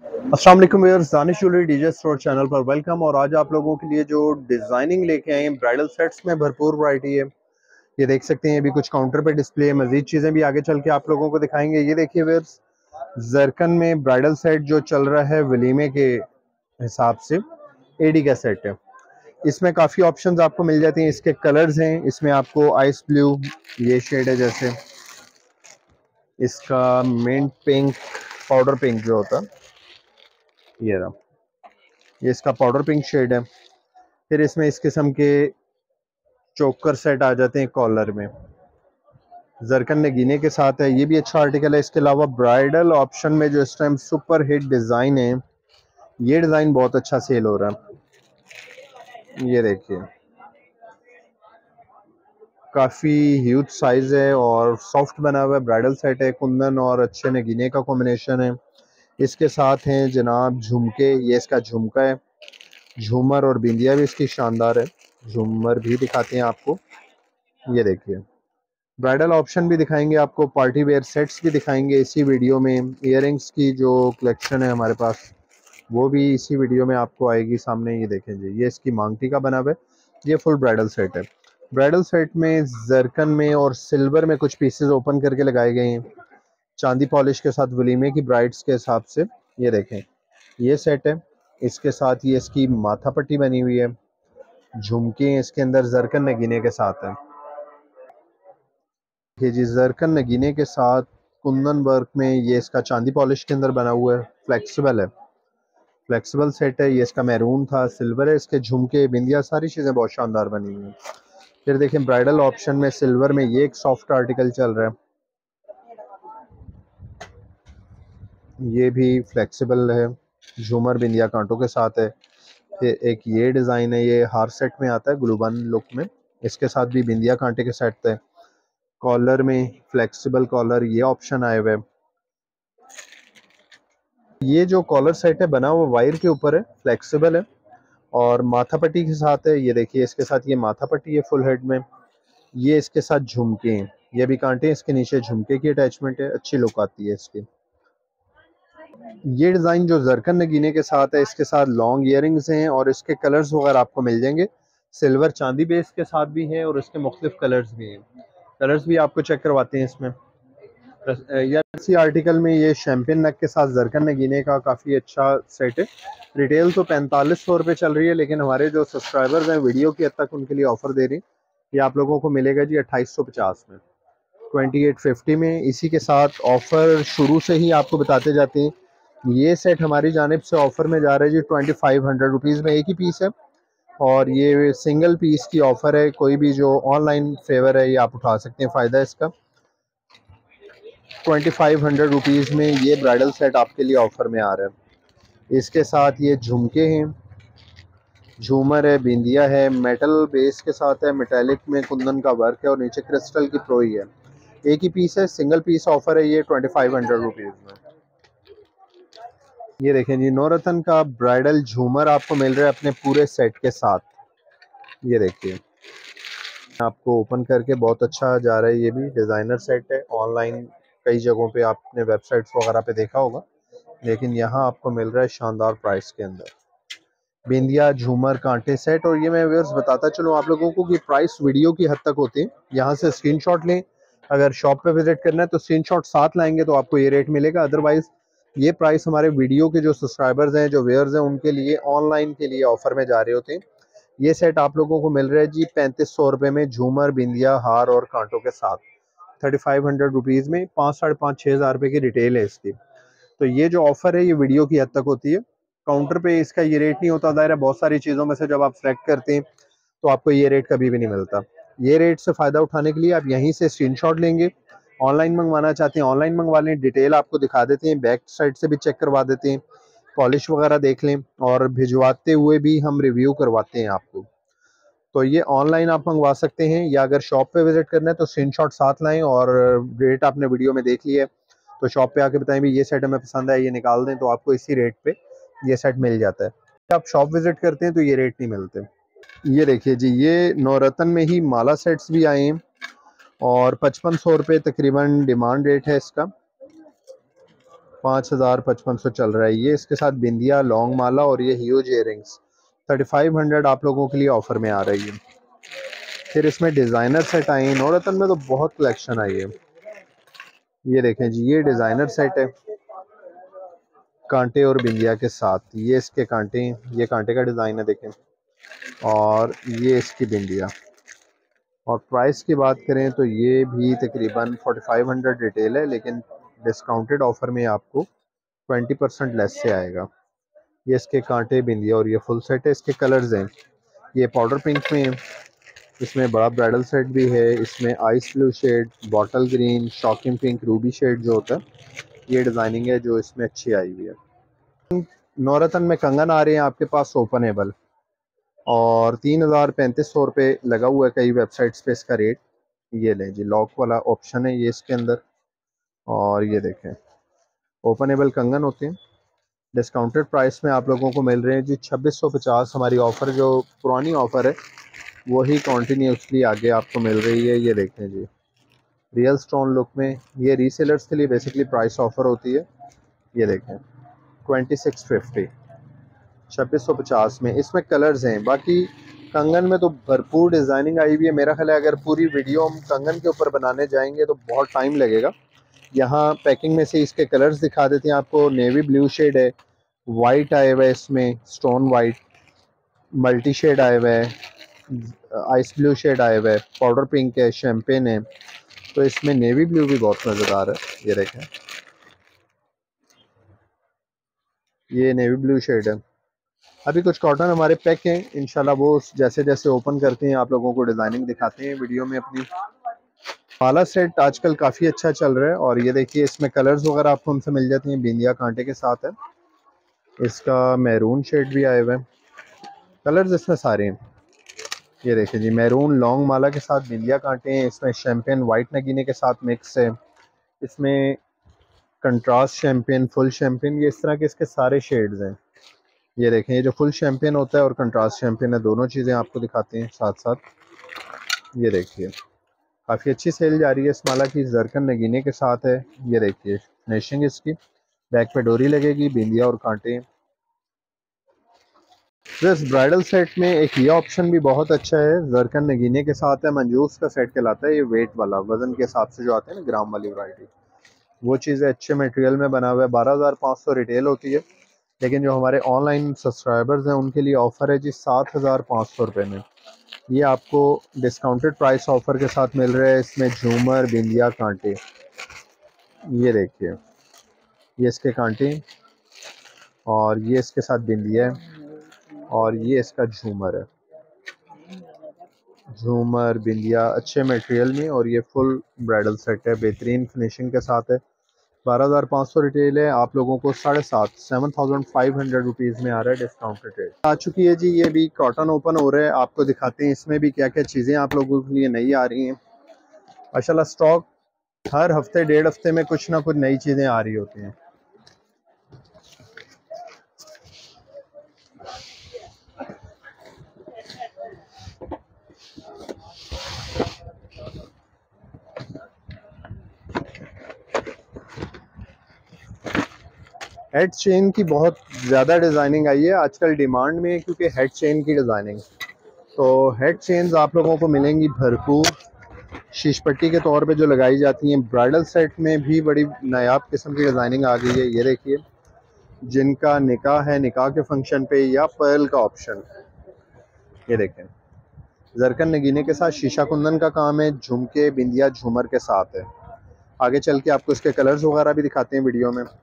अस्सलाम वालेकुम viewers, Danish jewellery DJ store channel पर वेलकम। और आज आप लोगों के लिए जो डिज़ाइनिंग लेके आए हैं ब्राइडल सेट्स में भरपूर वैरायटी है। ये देख सकते हैं, अभी कुछ काउंटर पे डिस्प्ले है, मजीद चीज़ें भी आगे चल के आप लोगों को दिखाएंगे। ये देखिए व्यूअर्स, जरकन में ब्राइडल सेट जो चल रहा है वलीमे के हिसाब से एडी का सेट है। इसमें काफ़ी ऑप्शंस आपको मिल जाती हैं। इसके कलर्स हैं, इसमें आपको आइस ब्लू ये शेड है, जैसे इसका मिंट पिंक, पाउडर पिंक जो होता है ये रहा, ये इसका पाउडर पिंक शेड है। फिर इसमें इस किस्म के चोकर सेट आ जाते हैं कॉलर में, जरकन नगीने के साथ है। ये भी अच्छा आर्टिकल है। इसके अलावा ब्राइडल ऑप्शन में जो इस टाइम सुपर हिट डिज़ाइन है, ये डिज़ाइन बहुत अच्छा सेल हो रहा है। ये देखिए, काफ़ी ह्यूज साइज़ है और सॉफ्ट बना हुआ है। ब्राइडल सेट है, कुंदन और अच्छे नगीने का कॉम्बिनेशन है। इसके साथ हैं जनाब झुमके, ये इसका झुमका है। झूमर और बिंदिया भी इसकी शानदार है। झूमर भी दिखाते हैं आपको, ये देखिए। ब्राइडल ऑप्शन भी दिखाएंगे आपको, पार्टी वेयर सेट्स भी दिखाएंगे इसी वीडियो में। इयररिंग्स की जो कलेक्शन है हमारे पास, वो भी इसी वीडियो में आपको आएगी सामने। ये देखें जी, ये इसकी मांगटी का बना हुआ है। ये फुल ब्राइडल सेट है। ब्राइडल सेट में जरकन में और सिल्वर में कुछ पीसेस ओपन करके लगाए गए हैं, चांदी पॉलिश के साथ वलीमे की ब्राइड्स के हिसाब से। ये देखें, ये सेट है। इसके साथ ये इसकी माथा पट्टी बनी हुई है, झुमके इसके अंदर जरकन नगीने के साथ है। ये जी जरकन नगीने के साथ कुंदन वर्क में, ये इसका चांदी पॉलिश के अंदर बना हुआ है, फ्लेक्सिबल है, फ्लेक्सिबल सेट है। ये इसका मैरून था, सिल्वर है। इसके झुमके बिंदिया सारी चीज़ें बहुत शानदार बनी हुई हैं। फिर देखें ब्राइडल ऑप्शन में सिल्वर में ये एक सॉफ्ट आर्टिकल चल रहा है, ये भी फ्लेक्सिबल है, झूमर बिंदिया कांटों के साथ है। फिर एक ये डिज़ाइन है, ये हार सेट में आता है ग्लूबन लुक में, इसके साथ भी बिंदिया कांटे के सेट है। कॉलर में फ्लेक्सिबल कॉलर, ये ऑप्शन आए हुए हैं। ये जो कॉलर सेट है बना हुआ वायर के ऊपर है, फ्लेक्सिबल है और माथा पट्टी के साथ है। ये देखिए, इसके साथ ये माथा पट्टी है फुल हेड में। ये इसके साथ झुमके हैं, ये भी कांटे, इसके नीचे झुमके की अटैचमेंट है, अच्छी लुक आती है इसकी। ये डिज़ाइन जो जरकन नगीने के साथ है, इसके साथ लॉन्ग इयरिंग्स हैं और इसके कलर्स वगैरह आपको मिल जाएंगे। सिल्वर चांदी बेस के साथ भी है और इसके मुख्तलिफ कलर्स भी हैं। कलर्स भी आपको चेक करवाते हैं इसमें। या इसी आर्टिकल में ये शैम्पियन नेक के साथ जरकन नगीने का काफ़ी अच्छा सेट है। रिटेल तो 4500 रुपये चल रही है, लेकिन हमारे जो सब्सक्राइबर्स हैं वीडियो की हद तक, उनके लिए ऑफर दे रही है। ये आप लोगों को मिलेगा जी 2850 में, 2850 में। इसी के साथ ऑफर शुरू से ही आपको बताते जाते हैं। ये सेट हमारी जानिब से ऑफर में जा रहा है जी 2500 रुपीज़ में, एक ही पीस है और ये सिंगल पीस की ऑफर है। कोई भी जो ऑनलाइन फेवर है ये आप उठा सकते हैं, फ़ायदा इसका। 2500 रुपीज़ में ये ब्राइडल सेट आपके लिए ऑफर में आ रहा है। इसके साथ ये झुमके हैं, झूमर है, बिंदिया है, मेटल बेस के साथ है, मेटेलिक में कुंदन का वर्क है और नीचे क्रिस्टल की प्रोई है। एक ही पीस है, सिंगल पीस ऑफर है ये 2500 रुपीज़ में। ये देखें जी, नौरतन का ब्राइडल झूमर आपको मिल रहा है अपने पूरे सेट के साथ। ये देखिए, आपको ओपन करके बहुत अच्छा जा रहा है। ये भी डिज़ाइनर सेट है। ऑनलाइन कई जगहों पे आपने वेबसाइट्स वगैरह पे देखा होगा, लेकिन यहाँ आपको मिल रहा है शानदार प्राइस के अंदर। बिंदिया झूमर कांटे सेट। और ये मैं व्यूअर्स बताता चलूँ आप लोगों को कि प्राइस वीडियो की हद तक होती है। यहाँ से स्क्रीनशॉट लें, अगर शॉप पे विजिट करना है तो स्क्रीनशॉट साथ लाएंगे तो आपको ये रेट मिलेगा। अदरवाइज ये प्राइस हमारे वीडियो के जो सब्सक्राइबर्स हैं, जो व्यूअर्स हैं, उनके लिए ऑनलाइन के लिए ऑफर में जा रहे होते हैं। ये सेट आप लोगों को मिल रहा है जी 3500 रुपये में, झूमर बिंदिया हार और कांटों के साथ, 3500 रुपीज़ में। 5 साढ़े 5 6 हज़ार रुपये की रिटेल है इसकी। तो ये जो ऑफर है ये वीडियो की हद तक होती है, काउंटर पे इसका ये रेट नहीं होता। दायरा बहुत सारी चीज़ों में से जब आप सेलेक्ट करते हैं तो आपको ये रेट कभी भी नहीं मिलता। ये रेट से फ़ायदा उठाने के लिए आप यहीं से स्क्रीनशॉट लेंगे। ऑनलाइन मंगवाना चाहते हैं ऑनलाइन मंगवा लें, डिटेल आपको दिखा देते हैं, बैक साइड से भी चेक करवा देते हैं, पॉलिश वगैरह देख लें और भिजवाते हुए भी हम रिव्यू करवाते हैं आपको। तो ये ऑनलाइन आप मंगवा सकते हैं, या अगर शॉप पे विजिट करना है तो स्क्रीनशॉट साथ लाएं और रेट आपने वीडियो में देख लिया है तो शॉप पे आके बताएं भी ये सेट हमें पसंद है, ये निकाल दें, तो आपको इसी रेट पे ये सेट मिल जाता है। आप शॉप विजिट करते हैं तो ये रेट नहीं मिलते। ये देखिए जी, ये नवरत्न में ही माला सेट्स भी आए हैं और 5500 रुपये तकरीबन डिमांड रेट है इसका। 5,5500 चल रहा है ये। इसके साथ बिंदिया, लॉन्ग माला और ये ह्यूज इयरिंग्स 3500 आप लोगों के लिए ऑफर में आ रही है। फिर इसमें डिज़ाइनर सेट आई हैं। नौरतन में तो बहुत कलेक्शन आई है। ये देखें जी, ये डिज़ाइनर सेट है कांटे और बिंदिया के साथ। ये इसके कांटे हैं, ये कांटे का डिज़ाइन है देखें, और ये इसकी बिंदिया। और प्राइस की बात करें तो ये भी तकरीबन 4500 रिटेल है, लेकिन डिस्काउंटेड ऑफर में आपको 20% लेस से आएगा। ये इसके कांटे, बिंदिया और ये फुल सेट है। इसके कलर्स हैं, ये पाउडर पिंक में है, इसमें बड़ा ब्राइडल सेट भी है, इसमें ice blue shade, bottle green, shocking pink, ruby shade जो होता है, ये डिज़ाइनिंग है जो इसमें अच्छी आई हुई है। नौरतन में कंगन आ रहे हैं आपके पास ओपनेबल, और 3,000-3,500 लगा हुआ है कई वेबसाइट्स पे इसका रेट। ये लें जी, लॉक वाला ऑप्शन है ये इसके अंदर, और ये देखें ओपनेबल कंगन होते हैं। डिस्काउंटेड प्राइस में आप लोगों को मिल रहे हैं जी 2650। हमारी ऑफ़र जो पुरानी ऑफ़र है वही कॉन्टीन्यूसली आगे आपको मिल रही है। ये देखें जी, रियल स्टोन लुक में। ये रीसेलर्स के लिए बेसिकली प्राइस ऑफ़र होती है। ये देखें 2650, 2650 में। इसमें कलर्स हैं, बाकी कंगन में तो भरपूर डिज़ाइनिंग आई हुई है। मेरा ख्याल है अगर पूरी वीडियो हम कंगन के ऊपर बनाने जाएंगे तो बहुत टाइम लगेगा। यहाँ पैकिंग में से इसके कलर्स दिखा देते हैं आपको। नेवी ब्लू शेड है, वाइट आया हुआ है इसमें, स्टोन वाइट, मल्टी शेड आया हुआ है, आइस ब्लू शेड आया हुआ है, पाउडर पिंक है, शैम्पेन है। तो इसमें नेवी ब्लू भी बहुत मज़ेदार है। ये देखें, ये नेवी ब्लू शेड है। अभी कुछ कॉटन हमारे पैक हैं, इंशाल्लाह वो जैसे जैसे ओपन करते हैं आप लोगों को डिज़ाइनिंग दिखाते हैं वीडियो में अपनी। माला सेट आजकल काफ़ी अच्छा चल रहा है, और ये देखिए इसमें कलर्स वगैरह आपको हमसे मिल जाती हैं। बिंदिया कांटे के साथ है, इसका मैरून शेड भी आए हुए हैं। कलर्स इसमें सारे हैं। ये देखिए जी, मैरून लॉन्ग माला के साथ बिंदिया कांटे हैं। इसमें शैम्पेन वाइट नगीने के साथ मिक्स है, इसमें कंट्रास्ट शैम्पेन, फुल शैम्पेन, ये इस तरह के इसके सारे शेड्स हैं। ये देखें, ये जो फुल शैम्पेन होता है और कंट्रास्ट शैम्पेन है, दोनों चीज़ें आपको दिखाते हैं साथ साथ। ये देखिए काफ़ी अच्छी सेल जा रही है इस माला की, जरकन नगीने के साथ है। ये देखिए फिनिशिंग इसकी, बैक पे डोरी लगेगी, बिंदिया और कांटे। इस ब्राइडल सेट में एक ये ऑप्शन भी बहुत अच्छा है, जरकन नगीने के साथ है, मंजूस का सेट कहलाता है। ये वेट वाला, वजन के हिसाब से जो आते हैं ना ग्राम वाली वैरायटी, वो चीज़ें अच्छे मटेरियल में बना हुआ है। 12,500 रिटेल होती है, लेकिन जो हमारे ऑनलाइन सब्सक्राइबर्स हैं उनके लिए ऑफ़र है जी 7,500 रुपये में। ये आपको डिस्काउंटेड प्राइस ऑफ़र के साथ मिल रहा है। इसमें झूमर, बिंदिया, कांटे, ये देखिए ये इसके कांटे, और ये इसके साथ बिंदिया है, और ये इसका झूमर है। झूमर, बिंदिया अच्छे मटेरियल में, और ये फुल ब्राइडल सेट है, बेहतरीन फिनिशिंग के साथ है। 12,500 रिटेल है, आप लोगों को 7,500 रुपीज़ में आ रहा है डिस्काउंटेड रेट। आ चुकी है जी, ये भी कॉटन ओपन हो रहा है, आपको दिखाते हैं इसमें भी क्या क्या चीज़ें आप लोगों के लिए नई आ रही हैं। माशाल्लाह स्टॉक हर हफ्ते डेढ़ हफ्ते में कुछ ना कुछ नई चीज़ें आ रही होती हैं। हेड चेन की बहुत ज़्यादा डिज़ाइनिंग आई है आजकल डिमांड में, क्योंकि हेड चेन की डिज़ाइनिंग, तो हेड चेन्स आप लोगों को मिलेंगी भरपूर। शीश पट्टी के तौर पे जो लगाई जाती हैं, ब्राइडल सेट में भी बड़ी नायाब किस्म की डिज़ाइनिंग आ गई है। ये देखिए, जिनका निकाह है, निकाह के फंक्शन पे या पर्ल का ऑप्शन, ये देखें जरकन नगीने के साथ शीशा कुंदन का काम है, झुमके, बिंदिया, झूमर के साथ है। आगे चल के आपको इसके कलर्स वगैरह भी दिखाते हैं वीडियो में।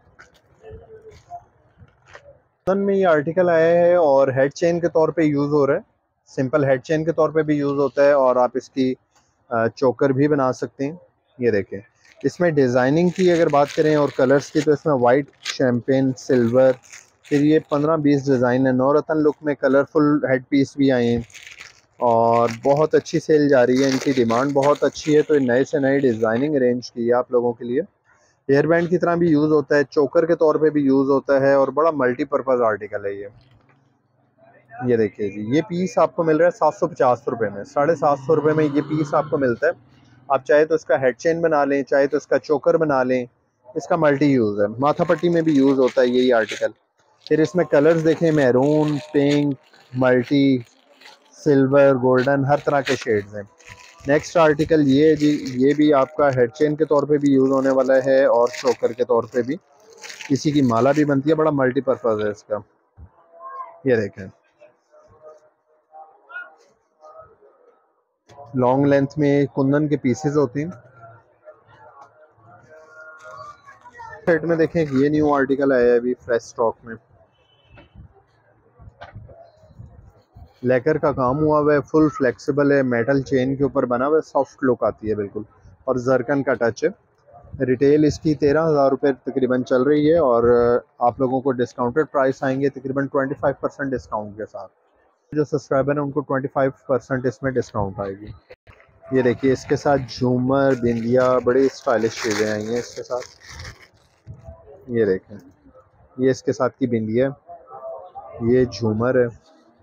में ये आर्टिकल आया है और हेड चेन के तौर पे यूज़ हो रहा है, सिंपल हेड चेन के तौर पे भी यूज़ होता है, और आप इसकी चोकर भी बना सकते हैं। ये देखें, इसमें डिज़ाइनिंग की अगर बात करें और कलर्स की, तो इसमें वाइट, शैम्पेन, सिल्वर, फिर ये 15-20 डिज़ाइन है। नौरतन लुक में कलरफुल हेड पीस भी आए हैं, और बहुत अच्छी सेल जा रही है, इनकी डिमांड बहुत अच्छी है। तो नए से नई डिज़ाइनिंग अरेंज की है आप लोगों के लिए। हेयर बैंड की तरह भी यूज़ होता है, चोकर के तौर पे भी यूज़ होता है, और बड़ा मल्टीपर्पज़ आर्टिकल है ये देखिए जी, ये पीस आपको मिल रहा है 750 रुपये में। 750 रुपये में ये पीस आपको मिलता है। आप चाहे तो इसका हेड चेन बना लें, चाहे तो इसका चोकर बना लें, इसका मल्टी यूज़ है, माथा पट्टी में भी यूज़ होता है यही आर्टिकल। फिर इसमें कलर्स देखें, maroon, pink, multi, silver, golden, हर तरह के शेड्स हैं। नेक्स्ट आर्टिकल ये है जी, ये भी आपका हेड चेन के तौर पे भी यूज़ होने वाला है और चोकर के तौर पे भी, इसी की माला भी बनती है, बड़ा मल्टीपर्पज़ है इसका। ये देखें, लॉन्ग लेंथ में कुंदन के पीसेस होते हैं। सेट में देखें, ये न्यू आर्टिकल आया है अभी फ्रेश स्टॉक में, लेकर का काम हुआ हुआ है, फुल फ्लेक्सिबल है, मेटल चेन के ऊपर बना हुआ है, सॉफ्ट लुक आती है बिल्कुल, और जरकन का टच है। रिटेल इसकी 13,000 रुपये तकरीबन चल रही है, और आप लोगों को डिस्काउंटेड प्राइस आएंगे तकरीबन 25% डिस्काउंट के साथ। जो सब्सक्राइबर हैं उनको 25% इसमें डिस्काउंट आएगी। ये देखिए, इसके साथ झूमर, बिंदिया, बड़ी स्टाइलिश चीज़ें आई हैं इसके साथ। ये देखें, ये इसके साथ की बिंदिया, ये झूमर है,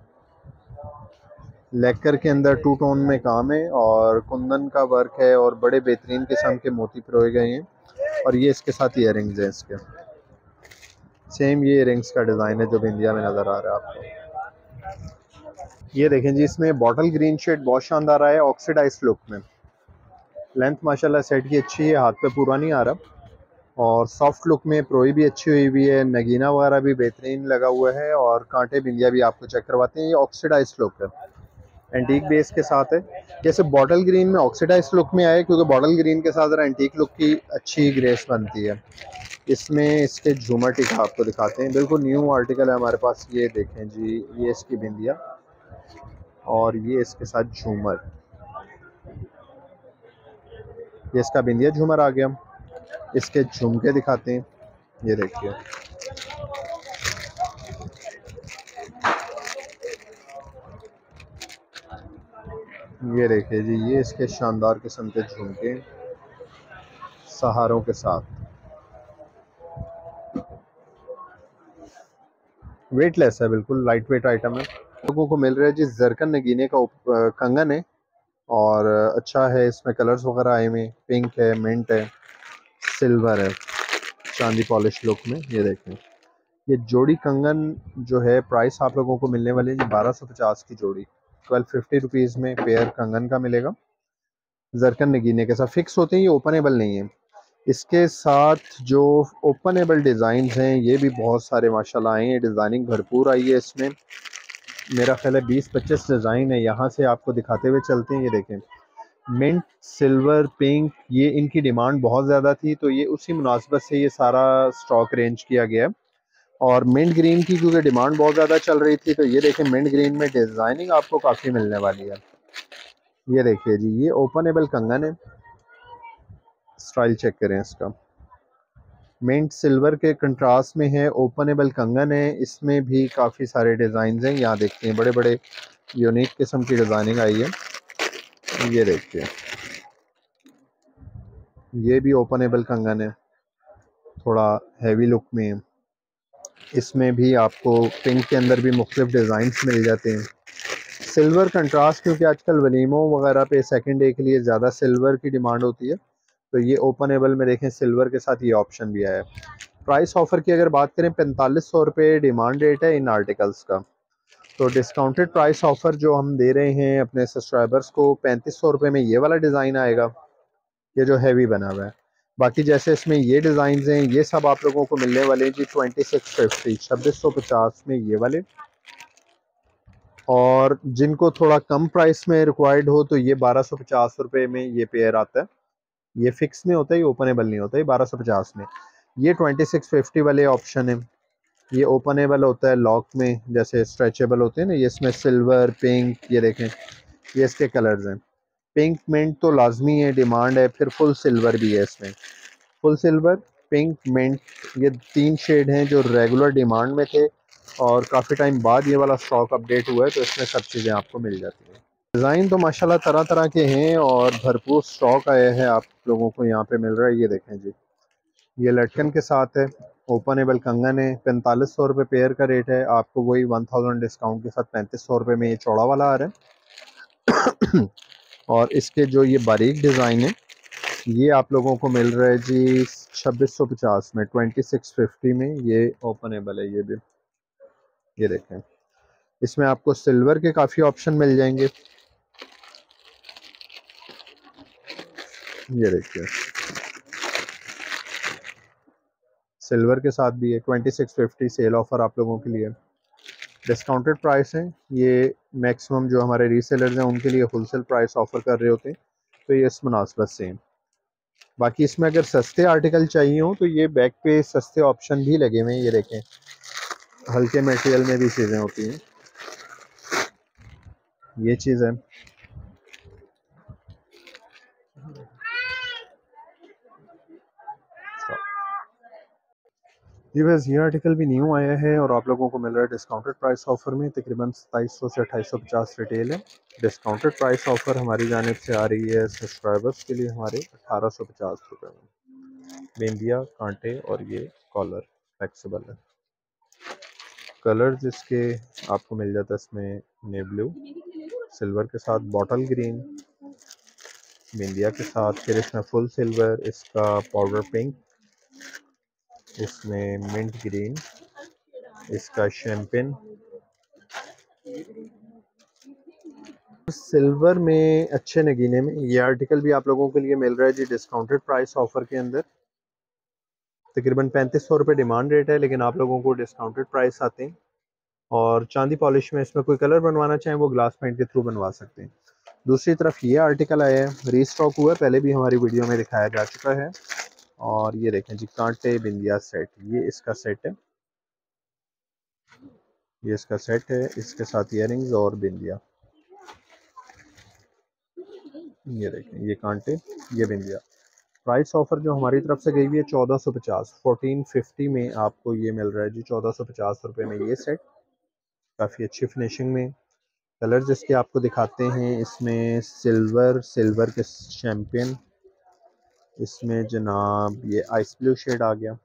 लेकर के अंदर टू टोन में काम है और कुंदन का वर्क है और बड़े बेहतरीन किस्म के मोती पिरोए गए हैं। और ये इसके साथ ईयरिंग्स हैं इसके, सेम ये ईयरिंग्स का डिज़ाइन है जो बिंदिया में नज़र आ रहा है आपको। ये देखें जी, इसमें बॉटल ग्रीन शेड बहुत शानदार आया है ऑक्सीडाइज लुक में। लेंथ माशाल्लाह सेट की अच्छी है, हाथ पे पूरा नहीं आ रहा, और सॉफ्ट लुक में प्रोई भी अच्छी हुई है, नगीना वगैरह भी बेहतरीन लगा हुआ है, और कांटे बिंदिया भी आपको चेक करवाते हैं। ये ऑक्सीडाइज लुक है, एंटीक बेस के साथ है। जैसे बॉटल ग्रीन में ऑक्सीडाइज लुक में आए, क्योंकि बॉटल ग्रीन के साथ एंटीक लुक की अच्छी ग्रेस बनती है। इसमें इसके झूमर टिका आपको दिखाते हैं, बिल्कुल न्यू आर्टिकल है हमारे पास। ये देखें जी, ये इसकी बिंदिया और ये इसके साथ झूमर, ये इसका बिंदिया झूमर आ गया। इसके झुमके दिखाते हैं, ये देखिए, ये देखिए जी, ये इसके शानदार किस्म के झुमके सहारों के साथ, वेटलेस है, बिल्कुल लाइट वेट आइटम है। लोगों को मिल रहा है जी जरकन नगीने का कंगन है, और अच्छा है, इसमें कलर्स वगैरह आए हुए, पिंक है, मिंट है, सिल्वर है, चांदी पॉलिश लुक में। ये देखें, ये जोड़ी कंगन जो है, प्राइस आप लोगों को मिलने वाली है जी 1250 की जोड़ी, 1250 रुपीज़ में पेयर कंगन का मिलेगा। जरकन नगीने के साथ फिक्स होते हैं, ये ओपनेबल नहीं है। इसके साथ जो ओपनेबल डिज़ाइन हैं ये भी बहुत सारे माशाल्लाह आए हैं, डिज़ाइनिंग भरपूर आई है इसमें। मेरा ख्याल है 20-25 डिज़ाइन है, यहाँ से आपको दिखाते हुए चलते हैं। ये देखें, मिंट, सिल्वर, पिंक, ये इनकी डिमांड बहुत ज़्यादा थी, तो ये उसी मुनासबत से ये सारा स्टॉक रेंज किया गया है। और मिंट ग्रीन की क्योंकि डिमांड बहुत ज़्यादा चल रही थी, तो ये देखें, मिंट ग्रीन में डिज़ाइनिंग आपको काफ़ी मिलने वाली है। ये देखिए जी, ये ओपनेबल कंगन है, स्टाइल चेक करें इसका, मिंट सिल्वर के कंट्रास्ट में है, ओपनेबल कंगन है, इसमें भी काफ़ी सारे डिज़ाइन हैं। यहाँ देखते हैं, बड़े बड़े यूनिक किस्म की डिज़ाइनिंग आई है। ये देखिए, ये भी ओपनेबल कंगन है, थोड़ा हैवी लुक में। इसमें भी आपको पिंक के अंदर भी मुख्तलिफ डिज़ाइंस मिल जाते हैं। सिल्वर कंट्रास्ट, क्योंकि आजकल वलीमों वगैरह पे सेकंड डे के लिए ज़्यादा सिल्वर की डिमांड होती है, तो ये ओपनेबल में देखें, सिल्वर के साथ ये ऑप्शन भी आया है। प्राइस ऑफर की अगर बात करें, 4500 रुपये डिमांड रेट है इन आर्टिकल्स का, तो डिस्काउंटेड प्राइस ऑफर जो हम दे रहे हैं अपने सब्सक्राइबर्स को, 3500 रुपये में ये वाला डिज़ाइन आएगा, ये जो हैवी बना हुआ है। बाकी जैसे इसमें ये डिज़ाइन हैं, ये सब आप लोगों को मिलने वाले हैं जी 2650, 2650 में ये वाले। और जिनको थोड़ा कम प्राइस में रिक्वायर्ड हो, तो ये 1250 रुपये में ये पेयर आता है। ये फिक्स में होता है, ये ओपनेबल नहीं होता है, 1250 में। ये 2650 वाले ऑप्शन है, ये ओपनेबल होता है लॉक में, जैसे स्ट्रेचेबल होते हैं ना। ये इसमें सिल्वर, पिंक, ये देखें, ये इसके कलर्स हैं। पिंक मिंट तो लाजमी है, डिमांड है, फिर फुल सिल्वर भी है इसमें। फुल सिल्वर, पिंक, मिंट, ये 3 शेड हैं जो रेगुलर डिमांड में थे, और काफ़ी टाइम बाद ये वाला स्टॉक अपडेट हुआ है, तो इसमें सब चीज़ें आपको मिल जाती हैं। डिज़ाइन तो माशाल्लाह तरह तरह के हैं और भरपूर स्टॉक आया है, आप लोगों को यहाँ पे मिल रहा है। ये देखें जी, ये लटकन के साथ है, ओपनेबल कंगन है, 4500 रुपये पेयर का रेट है। आपको वही 1000 डिस्काउंट के साथ 3500 रुपये में ये चौड़ा वाला आ रहा है। और इसके जो ये बारीक डिज़ाइन है, ये आप लोगों को मिल रहा है जी 2650 में, 2650 में ये ओपनेबल है। ये भी ये देखें, इसमें आपको सिल्वर के काफ़ी ऑप्शन मिल जाएंगे। ये देखिए सिल्वर के साथ भी है। 2650 सेल ऑफर आप लोगों के लिए, डिस्काउंटेड प्राइस है ये। मैक्सिमम जो हमारे रीसेलर्स हैं उनके लिए होलसेल प्राइस ऑफर कर रहे होते हैं, तो ये इस मुनासबत से हैं। बाकी इसमें अगर सस्ते आर्टिकल चाहिए हो तो ये बैक पे सस्ते ऑप्शन भी लगे हुए हैं। ये देखें, हल्के मटेरियल में भी चीज़ें होती हैं। ये चीज़ है। जी बस ये आर्टिकल भी न्यू आया है और आप लोगों को मिल रहा है डिस्काउंटेड प्राइस ऑफर में। तकरीबन 2700 से 2850 रिटेल है। डिस्काउंटेड प्राइस ऑफर हमारी जानिब से आ रही है सब्सक्राइबर्स के लिए हमारे 1850 रुपये में। बिंदिया, कांटे और ये कॉलर फ्लेक्सिबल है। कलर्स इसके आपको मिल जाता है इसमें ने ब्लू, सिल्वर के साथ बॉटल ग्रीन, बिंदिया के साथ, फिर इसमें फुल सिल्वर, इसका पाउडर पिंक, इसमें मिंट ग्रीन, इसका शैम्पेन, सिल्वर में अच्छे नगीने में। ये आर्टिकल भी आप लोगों के लिए मिल रहा है जी डिस्काउंटेड प्राइस ऑफर के अंदर। तकरीबन 3500 रुपये डिमांड रेट है, लेकिन आप लोगों को डिस्काउंटेड प्राइस आते हैं। और चांदी पॉलिश में इसमें कोई कलर बनवाना चाहें वो ग्लास पेंट के थ्रू बनवा सकते हैं। दूसरी तरफ ये आर्टिकल आया है, रीस्टॉक हुआ है, पहले भी हमारी वीडियो में दिखाया जा चुका है। और ये देखें जी कांटे बिंदिया सेट, ये इसका सेट है। ये इसका सेट है, इसके साथ इयररिंग्स और बिंदिया। ये देखें ये कांटे, ये बिंदिया। प्राइस ऑफर जो हमारी तरफ से गई हुई है 1450, 1450 में आपको ये मिल रहा है जी 1450 रुपये में ये सेट। काफ़ी अच्छी फिनिशिंग में। कलर जिसके आपको दिखाते हैं, इसमें सिल्वर, सिल्वर के शैम्पियन, इसमें जनाब ये आइस ब्लू शेड आ गया,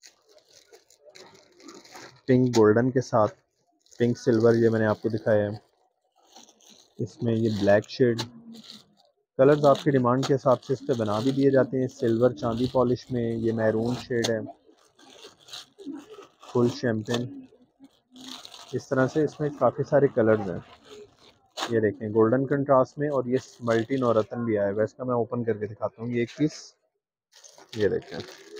पिंक गोल्डन के साथ, पिंक सिल्वर ये मैंने आपको दिखाया है। इसमें ये ब्लैक शेड। कलर्स आपकी डिमांड के हिसाब से इस पर बना भी दिए जाते हैं। सिल्वर चांदी पॉलिश में ये मैरून शेड है, फुल शैम्पेन। इस तरह से इसमें काफ़ी सारे कलर्स हैं। ये देखें गोल्डन कंट्रास्ट में, और ये मल्टी नौरतन भी आया है। इसका मैं ओपन करके दिखाता हूँ ये एक पीस। ये देखें,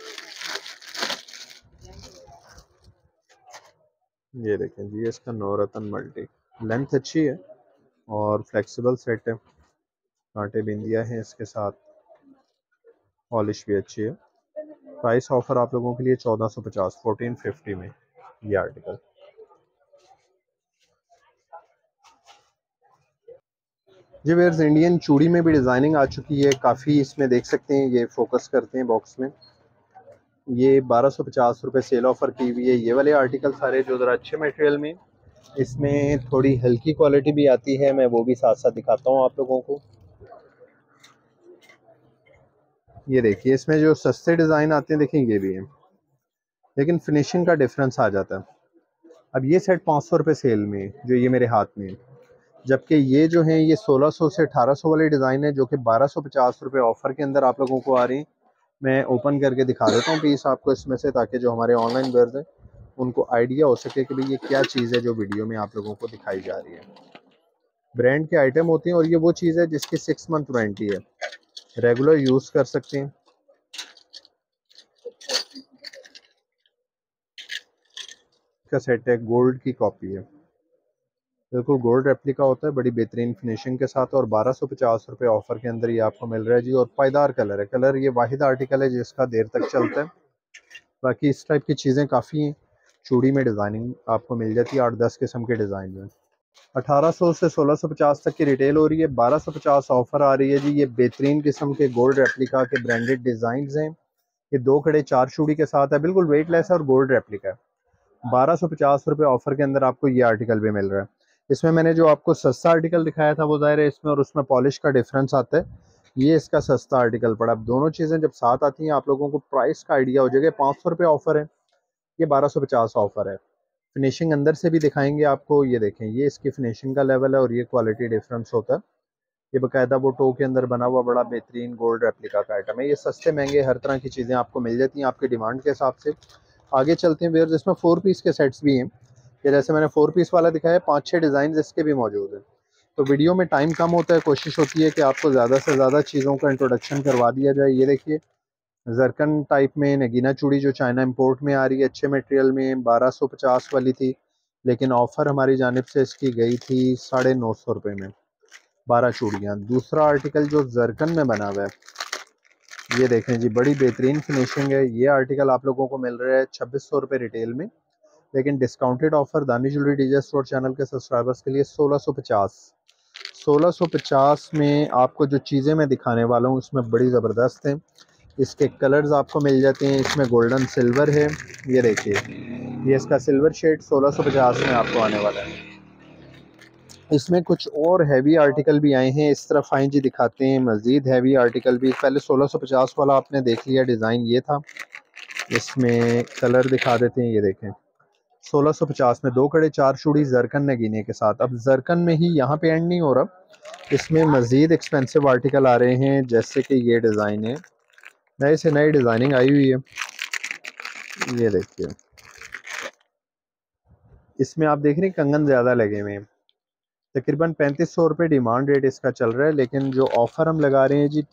ये देखें जी इसका नौरतन मल्टी, लेंथ अच्छी है और फ्लेक्सिबल सेट है। कांटे बिंदिया हैं इसके साथ, पॉलिश भी अच्छी है। प्राइस ऑफर आप लोगों के लिए 1450, 1450 में ये आर्टिकल। जी वेयर्स इंडियन चूड़ी में भी डिज़ाइनिंग आ चुकी है काफ़ी। इसमें देख सकते हैं ये फोकस करते हैं बॉक्स में। ये 1250 रुपये सेल ऑफर की हुई है। ये वाले आर्टिकल सारे जो ज़रा अच्छे मटेरियल में, इसमें थोड़ी हल्की क्वालिटी भी आती है, मैं वो भी साथ साथ दिखाता हूँ आप लोगों को। ये देखिए इसमें जो सस्ते डिज़ाइन आते हैं देखें ये भी हैं, लेकिन फिनिशिंग का डिफरेंस आ जाता है। अब ये सेट 500 रुपये सेल में जो ये मेरे हाथ में है, जबकि ये जो है ये 1600 से 1800 वाले डिज़ाइन है, जो कि 1250 रुपये ऑफ़र के अंदर आप लोगों को आ रही हैं। मैं ओपन करके दिखा देता हूँ पीस आपको इसमें से, ताकि जो हमारे ऑनलाइन व्यूअर्स हैं उनको आइडिया हो सके कि भाई ये क्या चीज़ है जो वीडियो में आप लोगों को दिखाई जा रही है। ब्रांड के आइटम होते हैं और ये वो चीज़ है जिसकी 6 मंथ वारंटी है, रेगुलर यूज़ कर सकते हैं। का सेट है, गोल्ड की कॉपी है, बिल्कुल गोल्ड रेप्लिका होता है, बड़ी बेहतरीन फिनिशिंग के साथ। और 1250 रुपये ऑफर के अंदर ये आपको मिल रहा है जी। और पायदार कलर है, कलर ये वाहिद आर्टिकल है जिसका देर तक चलता है। बाकी इस टाइप की चीज़ें काफ़ी हैं। चूड़ी में डिज़ाइनिंग आपको मिल जाती है 8-10 किस्म के डिज़ाइन में। 1800 से 1650 तक की रिटेल हो रही है, 1250 ऑफर आ रही है जी। ये बेहतरीन किस्म के गोल्ड रेप्लिका के ब्रांडेड डिज़ाइन हैं। ये 2 कड़े 4 चूड़ी के साथ है, बिल्कुल वेटलेस है और गोल्ड रेप्लिका है। 1250 रुपये ऑफर के अंदर आपको ये आर्टिकल भी मिल रहा है। इसमें मैंने जो आपको सस्ता आर्टिकल दिखाया था वो ज़ाहिर है इसमें और उसमें पॉलिश का डिफरेंस आता है। ये इसका सस्ता आर्टिकल पड़ा। अब दोनों चीज़ें जब साथ आती हैं आप लोगों को प्राइस का आइडिया हो जाएगा। 500 रुपये ऑफर है, ये 1250 ऑफर है। फिनिशिंग अंदर से भी दिखाएंगे आपको। ये देखें ये इसकी फिनिशिंग का लेवल है और ये क्वालिटी डिफरेंस होता है। ये बाकायदा वो टो के अंदर बना हुआ बड़ा बेहतरीन गोल्ड रेप्लिका का आइटम है। ये सस्ते महंगे हर तरह की चीज़ें आपको मिल जाती हैं आपकी डिमांड के हिसाब से। आगे चलते हैं वेयर, जिसमें 4 पीस के सेट्स भी हैं। ये जैसे मैंने 4 पीस वाला दिखाया, 5-6 डिज़ाइन इसके भी मौजूद हैं। तो वीडियो में टाइम कम होता है, कोशिश होती है कि आपको ज़्यादा से ज़्यादा चीज़ों का इंट्रोडक्शन करवा दिया जाए। ये देखिए जरकन टाइप में नगीना चूड़ी जो चाइना इंपोर्ट में आ रही है अच्छे मटेरियल में, 1250 वाली थी, लेकिन ऑफ़र हमारी जानिब से इसकी गई थी 950 रुपये में 12 चूड़ियाँ। दूसरा आर्टिकल जो जरकन में बना हुआ है, ये देखें जी, बड़ी बेहतरीन फिनिशिंग है। ये आर्टिकल आप लोगों को मिल रहा है 2600 रुपये रिटेल में, लेकिन discounted offer Danish jewellery DJ store channel के सब्सक्राइबर्स के लिए 1650 में आपको जो चीज़ें मैं दिखाने वाला हूँ उसमें बड़ी ज़बरदस्त हैं। इसके कलर्स आपको मिल जाते हैं। इसमें गोल्डन सिल्वर है, ये देखिए, ये इसका सिल्वर शेड 1650 में आपको आने वाला है। इसमें कुछ और हैवी आर्टिकल भी आए हैं, इस तरफ आए जी, दिखाते हैं मज़ीद हैवी आर्टिकल भी। पहले 1650 वाला आपने देख लिया, डिज़ाइन ये था। इसमें कलर दिखा देते हैं, ये देखें 1650 में 2 कड़े 4 चूड़ी जरकन नगीने के साथ। अब जरकन में ही यहाँ पे एंड नहीं हो रहा, इसमें मज़ीद एक्सपेंसिव आर्टिकल आ रहे हैं, जैसे कि ये डिज़ाइन है, नए से नई डिज़ाइनिंग आई हुई है। ये देखिए, इसमें आप देख रहे हैं कंगन ज़्यादा लगे हुए हैं। तकरीबन 3500 रुपये डिमांड रेट इसका चल रहा है, लेकिन जो ऑफ़र हम लगा रहे हैं जी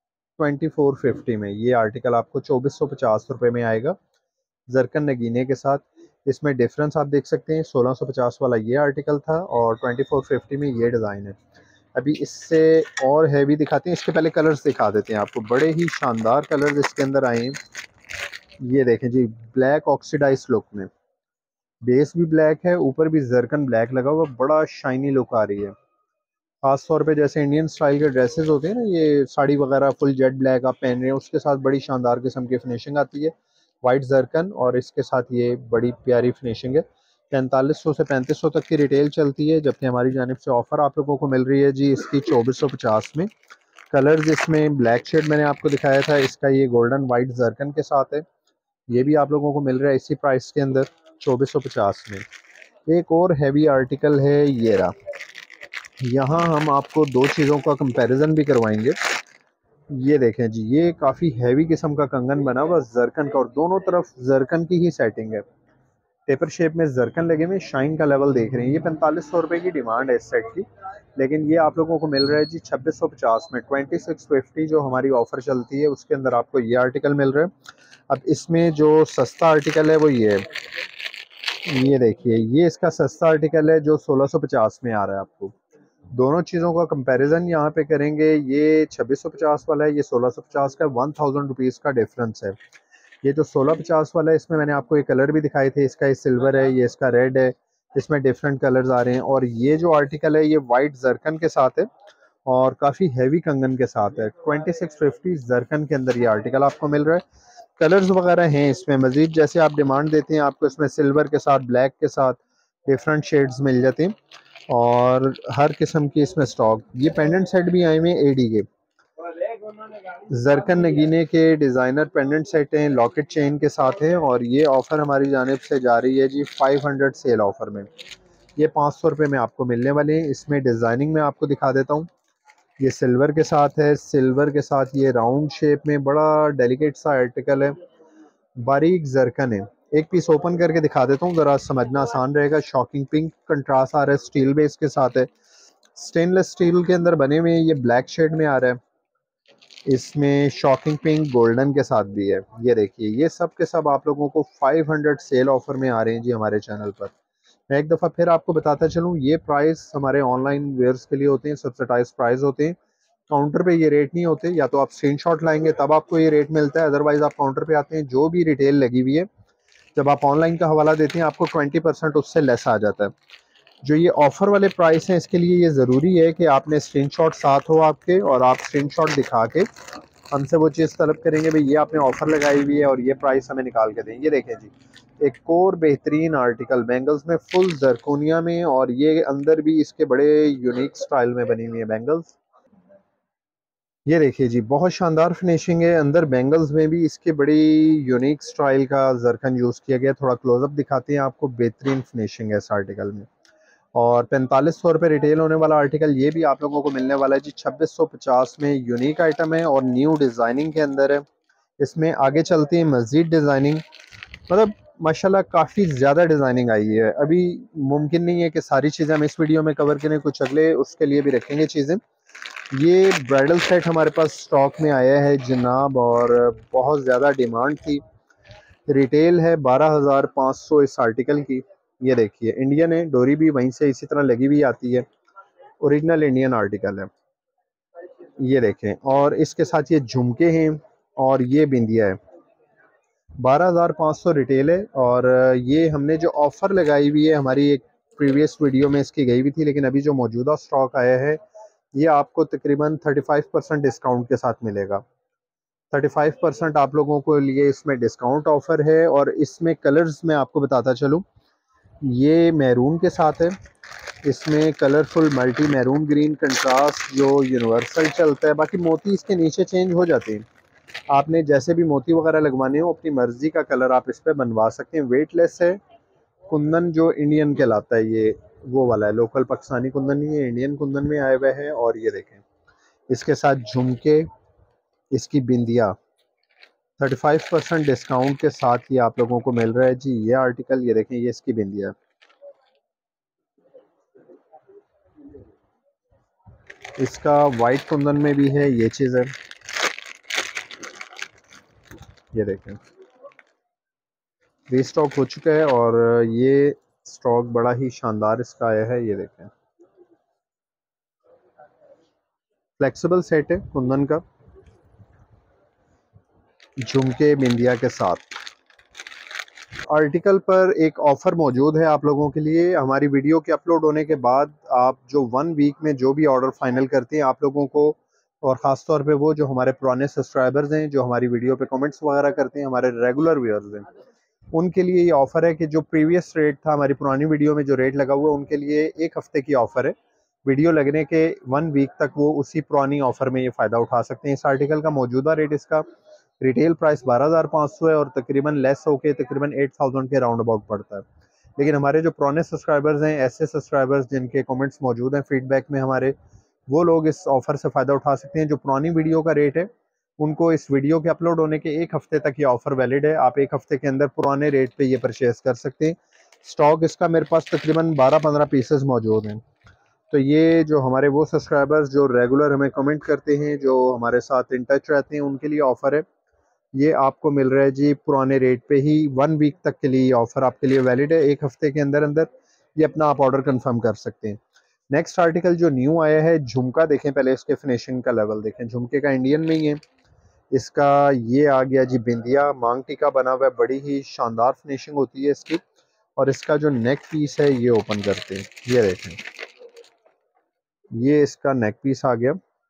2450 में, ये आर्टिकल आपको 2450 रुपये में आएगा जरकन नगीने के साथ। इसमें डिफरेंस आप देख सकते हैं, 1650 वाला ये आर्टिकल था और 2450 में ये डिज़ाइन है। अभी इससे और हैवी दिखाते हैं, इसके पहले कलर्स दिखा देते हैं आपको। बड़े ही शानदार कलर्स इसके अंदर आए हैं। ये देखें जी, ब्लैक ऑक्सीडाइज लुक में, बेस भी ब्लैक है, ऊपर भी जरकन ब्लैक लगा हुआ, बड़ा शाइनी लुक आ रही है। खास तौर पे जैसे इंडियन स्टाइल के ड्रेसेस होते हैं ना, ये साड़ी वगैरह फुल जेट ब्लैक आप पहन रहे हैं, उसके साथ बड़ी शानदार किस्म की फिनिशिंग आती है। वाइट जरकन और इसके साथ ये बड़ी प्यारी फिनिशिंग है। 4500 से 3500 तक की रिटेल चलती है, जबकि हमारी जानिब से ऑफ़र आप लोगों को मिल रही है जी इसकी 2450 में। कलर्स इसमें ब्लैक शेड मैंने आपको दिखाया था, इसका ये गोल्डन वाइट जरकन के साथ है। ये भी आप लोगों को मिल रहा है इसी प्राइस के अंदर 2450 में। एक और हैवी आर्टिकल है, ये रहा। यहाँ हम आपको दो चीज़ों का कंपैरिजन भी करवाएंगे। ये देखें जी, ये काफ़ी हैवी किस्म का कंगन बना हुआ जरकन का, और दोनों तरफ जरकन की ही सेटिंग है। पेपर शेप में जरकन लगे हुए, शाइन का लेवल देख रहे हैं। ये 4500 रुपये की डिमांड है इस सेट की, लेकिन ये आप लोगों को मिल रहा है जी 2650 में। 2650 जो हमारी ऑफ़र चलती है उसके अंदर आपको ये आर्टिकल मिल रहा है। अब इसमें जो सस्ता आर्टिकल है वो ये है, ये देखिए, ये इसका सस्ता आर्टिकल है जो 1650 में आ रहा है आपको। दोनों चीज़ों का कंपैरिजन यहाँ पे करेंगे, ये 2650 वाला है, ये 1650 का, 1000 रुपीज़ का डिफरेंस है। ये जो 1650 वाला है, इसमें मैंने आपको ये कलर भी दिखाए थे, इसका ये सिल्वर है, ये इसका रेड है, इसमें डिफरेंट कलर्स आ रहे हैं। और ये जो आर्टिकल है ये वाइट जरकन के साथ है और काफ़ी हैवी कंगन के साथ है। 2650 जरकन के अंदर ये आर्टिकल आपको मिल रहा है। कलर्स वगैरह हैं इसमें मज़ीद, जैसे आप डिमांड देते हैं आपको इसमें सिल्वर के साथ, ब्लैक के साथ डिफरेंट शेड्स मिल जाते हैं, और हर किस्म की इसमें स्टॉक। ये पेंडेंट सेट भी आए हुए हैं एडी के, जरकन नगीने के डिज़ाइनर पेंडेंट सेट हैं, लॉकेट चेन के साथ हैं, और ये ऑफ़र हमारी जानिब से जा रही है जी 500 सेल ऑफ़र में। ये 500 रुपये में आपको मिलने वाले हैं। इसमें डिज़ाइनिंग में आपको दिखा देता हूँ, ये सिल्वर के साथ है, सिल्वर के साथ ये राउंड शेप में बड़ा डेलिकेट सा आर्टिकल है, बारीक जरकन है। एक पीस ओपन करके दिखा देता हूँ, ज़रा समझना आसान रहेगा। शॉकिंग पिंक कंट्रास्ट आ रहा है, स्टील बेस के साथ है, स्टेनलेस स्टील के अंदर बने हुए हैं, ये ब्लैक शेड में आ रहा है। इसमें शॉकिंग पिंक गोल्डन के साथ भी है। ये देखिए, ये सब के सब आप लोगों को 500 सेल ऑफर में आ रहे हैं जी हमारे चैनल पर। मैं एक दफ़ा फिर आपको बताता चलूँ, ये प्राइस हमारे ऑनलाइन वेयर्स के लिए होते हैं, सब्सिडाइज प्राइस होते हैं। काउंटर पे ये रेट नहीं होते, या तो आप स्क्रीनशॉट लाएंगे तब आपको ये रेट मिलता है, अदरवाइज आप काउंटर पे आते हैं, जो भी रिटेल लगी हुई है, जब आप ऑनलाइन का हवाला देते हैं आपको 20% उससे लेस आ जाता है। जो ये ऑफ़र वाले प्राइस हैं, इसके लिए ये ज़रूरी है कि आपने स्क्रीनशॉट साथ हो आपके, और आप स्क्रीनशॉट दिखा के हमसे वो चीज़ तलब करेंगे, भाई ये आपने ऑफ़र लगाई हुई है और ये प्राइस हमें निकाल के दें। ये देखें जी, एक और बेहतरीन आर्टिकल बैंगल्स में, फुल जरकोनिया में, और ये अंदर भी इसके बड़े यूनिक स्टाइल में बनी हुई है बैंगल्स। ये देखिए जी, बहुत शानदार फिनिशिंग है, अंदर बैंगल्स में भी इसके बड़ी यूनिक स्टाइल का जरकन यूज़ किया गया। थोड़ा क्लोजअप दिखाते हैं आपको, बेहतरीन फिनिशिंग है इस आर्टिकल में। और 4500 रुपये रिटेल होने वाला आर्टिकल ये भी आप लोगों को मिलने वाला है जी 2650 में। यूनिक आइटम है और न्यू डिज़ाइनिंग के अंदर है। इसमें आगे चलती है मज़ीद डिज़ाइनिंग, मतलब माशाल्लाह काफ़ी ज़्यादा डिज़ाइनिंग आई है। अभी मुमकिन नहीं है कि सारी चीज़ें हम इस वीडियो में कवर करें, कुछ अगले उसके लिए भी रखेंगे चीज़ें। ये ब्राइडल सेट हमारे पास स्टॉक में आया है जनाब, और बहुत ज़्यादा डिमांड थी। रिटेल है 12,500 इस आर्टिकल की। ये देखिए इंडियन है, डोरी भी वहीं से इसी तरह लगी हुई आती है, ओरिजिनल इंडियन आर्टिकल है। ये देखें, और इसके साथ ये झुमके हैं और ये बिंदिया है। 12,500 रिटेल है। और ये हमने जो ऑफ़र लगाई हुई है, हमारी एक प्रीवियस वीडियो में इसकी गई हुई थी, लेकिन अभी जो मौजूदा स्टॉक आया है ये आपको तकरीबन 35% डिस्काउंट के साथ मिलेगा। 35% आप लोगों को लिए इसमें डिस्काउंट ऑफ़र है। और इसमें कलर्स मैं आपको बताता चलूँ, ये मैरून के साथ है। इसमें colourful multi maroon green contrast जो यूनिवर्सल चलता है। बाकी मोती इसके नीचे चेंज हो जाते हैं, आपने जैसे भी मोती वगैरह लगवाने हो अपनी मर्ज़ी का कलर आप इस पर बनवा सकते हैं। वेटलेस है। कुंदन जो इंडियन कहलाता है ये वो वाला है, लोकल पाकिस्तानी कुंदन नहीं है, इंडियन कुंदन में आए हुए हैं। और ये देखें इसके साथ झुमके, इसकी बिंदिया 35% डिस्काउंट के साथ ये आप लोगों को मिल रहा है जी। ये आर्टिकल ये देखें, ये इसकी बिंदिया है। इसका वाइट कुंदन में भी है, ये चीज़ है। ये देखें रीस्टॉक हो चुका है और ये स्टॉक बड़ा ही शानदार इसका आया है। ये देखें फ्लेक्सिबल सेट है कुंदन का, झुमके बिंदिया के साथ। आर्टिकल पर एक ऑफ़र मौजूद है आप लोगों के लिए। हमारी वीडियो के अपलोड होने के बाद आप जो 1 वीक में जो भी ऑर्डर फाइनल करते हैं आप लोगों को, और ख़ास तौर पे वो जो हमारे पुराने सब्सक्राइबर्स हैं जो हमारी वीडियो पे कमेंट्स वगैरह करते हैं, हमारे रेगुलर व्यूअर्स हैं, उनके लिए ये ऑफ़र है कि जो प्रीवियस रेट था हमारी पुरानी वीडियो में जो रेट लगा हुआ है उनके लिए 1 हफ़्ते की ऑफ़र है। वीडियो लगने के 1 वीक तक वो उसी पुरानी ऑफ़र में ये फ़ायदा उठा सकते हैं। इस आर्टिकल का मौजूदा रेट इसका रिटेल प्राइस 12,500 है और तकरीबन लेस होके तकरीबन 8,000 के राउंड अबाउट पड़ता है। लेकिन हमारे जो पुराने सब्सक्राइबर्स हैं, ऐसे सब्सक्राइबर्स जिनके कमेंट्स मौजूद हैं फीडबैक में हमारे, वो लोग इस ऑफ़र से फ़ायदा उठा सकते हैं। जो पुरानी वीडियो का रेट है उनको इस वीडियो के अपलोड होने के 1 हफ़्ते तक ये ऑफ़र वैलिड है। आप 1 हफ़्ते के अंदर पुराने रेट पे ये परचेज़ कर सकते हैं। स्टॉक इसका मेरे पास तकरीबन 12-15 पीसेस मौजूद हैं। तो ये जो हमारे वो सब्सक्राइबर्स जो रेगुलर हमें कमेंट करते हैं, जो हमारे साथ इन टच रहते हैं, उनके लिए ऑफ़र है। ये आपको मिल रहा है जी पुराने रेट पे ही। 1 वीक तक के लिए ये ऑफ़र आपके लिए वैलिड है। 1 हफ़्ते के अंदर अंदर ये अपना आप ऑर्डर कंफर्म कर सकते हैं। नेक्स्ट आर्टिकल जो न्यू आया है, झुमका देखें, पहले इसके फिनिशिंग का लेवल देखें। झुमके का इंडियन में ही है। इसका ये आ गया जी बिंदिया, मांग टीका बना हुआ है, बड़ी ही शानदार फिनिशिंग होती है इसकी। और इसका जो नेक पीस है ये ओपन करते हैं, ये देखें, ये इसका नेक पीस आ गया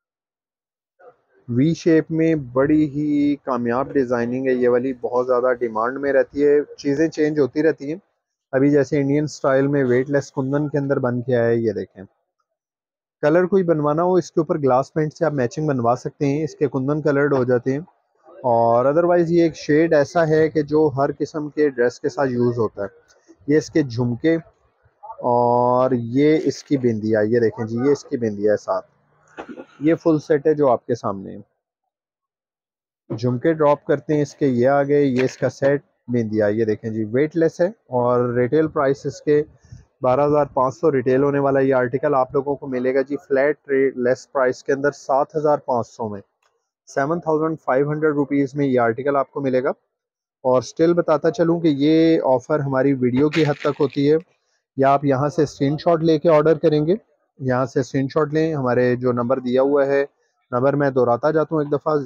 वी शेप में। बड़ी ही कामयाब डिज़ाइनिंग है ये वाली, बहुत ज़्यादा डिमांड में रहती है। चीज़ें चेंज होती रहती हैं। अभी जैसे इंडियन स्टाइल में वेटलेस कुंदन के अंदर बन के आया है, ये देखें। कलर कोई बनवाना हो इसके ऊपर ग्लास पेंट से आप मैचिंग बनवा सकते हैं, इसके कुंदन कलर्ड हो जाते हैं। और अदरवाइज़ ये एक शेड ऐसा है कि जो हर किस्म के ड्रेस के साथ यूज़ होता है। ये इसके झुमके और ये इसकी बिंदिया, ये देखें जी, ये इसकी बिंदिया है साथ। ये फुल सेट है जो आपके सामने है। झुमके ड्रॉप करते हैं इसके, ये आ गए। ये इसका सेट बिंदिया, ये देखें जी, वेटलेस है। और रिटेल प्राइस इसके 12,500 रिटेल होने वाला ये आर्टिकल आप लोगों को मिलेगा जी फ्लैट रेट लेस प्राइस के अंदर 7,500 में। 7,500 रुपीज़ में ये आर्टिकल आपको मिलेगा। और स्टिल बताता चलूँ कि ये ऑफ़र हमारी वीडियो की हद तक होती है, या आप यहाँ से स्क्रीनशॉट लेके ऑर्डर करेंगे। यहाँ से स्क्रीनशॉट लें, हमारे जो नंबर दिया हुआ है, नंबर मैं दोहराता जाता हूँ एक दफ़ा,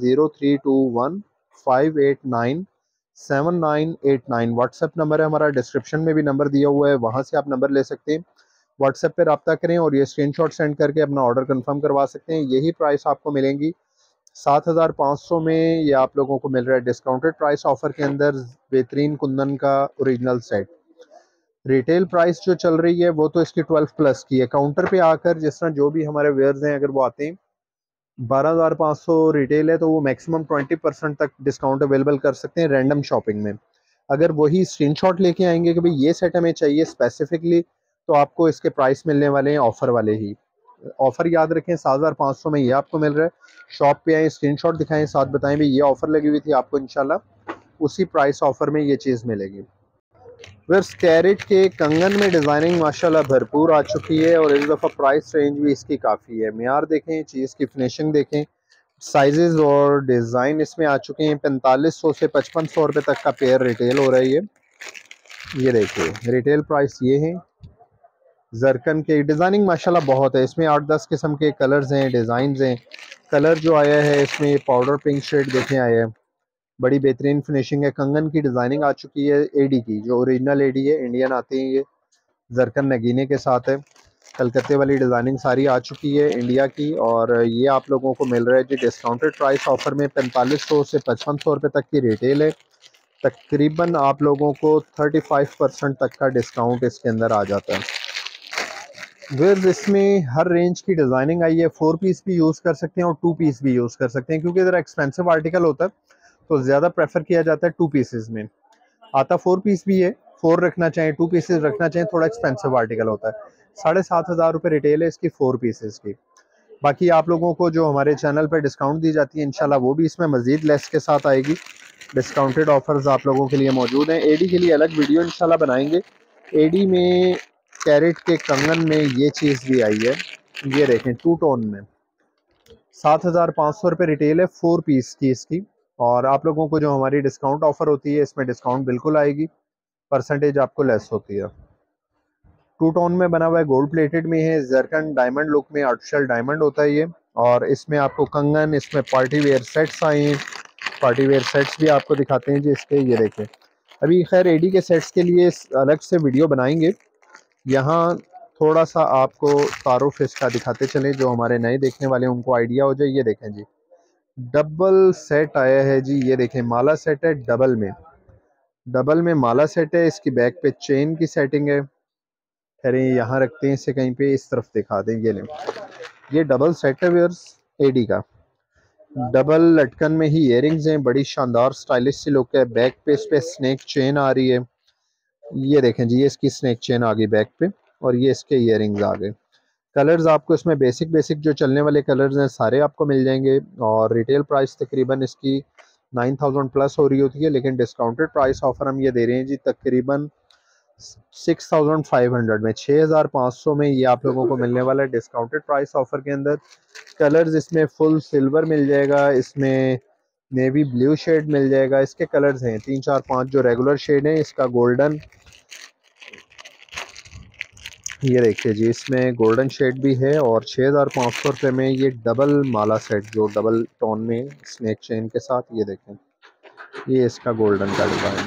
0321-589-7989 व्हाट्सएप नंबर है हमारा। डिस्क्रिप्शन में भी नंबर दिया हुआ है, वहाँ से आप नंबर ले सकते हैं। व्हाट्सएप पे रब्ता करें और ये स्क्रीनशॉट सेंड करके अपना ऑर्डर कंफर्म करवा सकते हैं। यही प्राइस आपको मिलेंगी 7,500 में। ये आप लोगों को मिल रहा है डिस्काउंटेड प्राइस ऑफ़र के अंदर, बेहतरीन कुंदन का ओरिजिनल सेट। रिटेल प्राइस जो चल रही है वो तो इसकी 12 प्लस की है। काउंटर पे आकर जिस तरह जो भी हमारे वेयर्स हैं अगर वो आते हैं, 12,500 रिटेल है तो वो मैक्सिमम 20% तक डिस्काउंट अवेलेबल कर सकते हैं रैंडम शॉपिंग में। अगर वही स्क्रीनशॉट लेके आएंगे कि भाई ये सेट हमें चाहिए स्पेसिफिकली, तो आपको इसके प्राइस मिलने वाले हैं ऑफ़र वाले ही। ऑफ़र याद रखें 7,500 में ये आपको मिल रहा है। शॉप पे आएँ, स्क्रीनशॉट दिखाएं, साथ बताएं भी ये ऑफ़र लगी हुई थी, आपको इंशाल्लाह उसी प्राइस ऑफ़र में ये चीज़ मिलेगी। वर्स कैरेट के कंगन में डिज़ाइनिंग माशाल्लाह भरपूर आ चुकी है और इस दफ़ा प्राइस रेंज भी इसकी काफ़ी है। म्यार देखें, चीज़ की फिनिशिंग देखें, साइजेस और डिज़ाइन इसमें आ चुके हैं। 4500 से 5500 रुपये तक का पेयर रिटेल हो रहा है ये देखिए रिटेल प्राइस ये है। जरकन के डिज़ाइनिंग माशाल्लाह बहुत है, इसमें 8-10 किस्म के कलर्स हैं, डिज़ाइंस हैं। कलर जो आया है इसमें पाउडर पिंक शेड देखें आया है, बड़ी बेहतरीन फिनिशिंग है। कंगन की डिज़ाइनिंग आ चुकी है एडी की, जो ओरिजिनल एडी है, इंडियन आती है ये, जरकन नगीने के साथ है। कलकत्ते वाली डिज़ाइनिंग सारी आ चुकी है इंडिया की, और ये आप लोगों को मिल रहा है जी डिस्काउंटेड प्राइस ऑफ़र में 4500 से 5500 रुपये तक की रिटेल है। तकरीबन आप लोगों को 35% तक का डिस्काउंट इसके अंदर आ जाता है। विर्स इसमें हर रेंज की डिज़ाइनिंग आई है। 4 पीस भी यूज़ कर सकते हैं और 2 पीस भी यूज़ कर सकते हैं, क्योंकि ज़रा एक्सपेंसिव आर्टिकल होता है तो ज़्यादा प्रेफर किया जाता है 2 पीसेस में। आता 4 पीस भी है, 4 रखना चाहें 2 पीसेस रखना चाहें, थोड़ा एक्सपेंसिव आर्टिकल होता है। 7,500 रुपये रिटेल है इसकी 4 पीसेस की। बाकी आप लोगों को जो हमारे चैनल पर डिस्काउंट दी जाती है इंशाल्लाह वो भी इसमें मज़ीद लेस के साथ आएगी। डिस्काउंटेड ऑफर्स आप लोगों के लिए मौजूद हैं। एडी के लिए अलग वीडियो इंशाल्लाह बनाएंगे। एडी में कैरेट के कंगन में ये चीज़ भी आई है, ये देखें 2 टोन में 7,500 रुपये रिटेल है 4 पीस की इसकी। और आप लोगों को जो हमारी डिस्काउंट ऑफर होती है इसमें डिस्काउंट बिल्कुल आएगी, परसेंटेज आपको लेस होती है। 2 टोन में बना हुआ है, गोल्ड प्लेटेड में है, जरकन डायमंड लुक में आर्टिफिशियल डायमंड होता है ये। और इसमें आपको कंगन, इसमें पार्टी वेयर सेट्स आए हैं, पार्टी वेयर सेट्स भी आपको दिखाते हैं जी इसके, ये देखें। अभी खैर एडी के सेट्स के लिए अलग से वीडियो बनाएंगे। यहाँ थोड़ा सा आपको तारुफ इसका दिखाते चलें, जो हमारे नए देखने वाले हैं उनको आइडिया हो जाए। ये देखें जी डबल सेट आया है जी, ये देखें माला सेट है डबल में माला सेट है। इसकी बैक पे चेन की सेटिंग है। अरे यहाँ रखते हैं इसे कहीं पे, इस तरफ दिखा दें। ये लें, ये डबल सेट है व्यूअर्स एडी का। डबल लटकन में ही इयरिंग्स हैं, बड़ी शानदार स्टाइलिश सी लुक है। बैक पे इस पे स्नेक चेन आ रही है, ये देखें जी, ये इसकी स्नेक चेन आ गई बैक पे, और ये इसके इयरिंग्स आ गए। कलर्स आपको इसमें बेसिक बेसिक जो चलने वाले कलर्स हैं सारे आपको मिल जाएंगे। और रिटेल प्राइस तकरीबन इसकी 9,000 प्लस हो रही होती है, लेकिन डिस्काउंटेड प्राइस ऑफर हम ये दे रहे हैं जी तकरीबन 6,500 में, 6,500 में ये आप लोगों को मिलने वाला है डिस्काउंटेड प्राइस ऑफर के अंदर। कलर्स इसमें फुल सिल्वर मिल जाएगा, इसमें नेवी ब्लू शेड मिल जाएगा। इसके कलर्स हैं 3 4 5 जो रेगुलर शेड है, इसका गोल्डन, ये देखिए जी इसमें गोल्डन शेड भी है। और 6,500 रुपये में ये डबल माला सेट जो डबल टोन में स्नेक चेन के साथ, ये देखें, ये इसका गोल्डन का डिज़ाइन।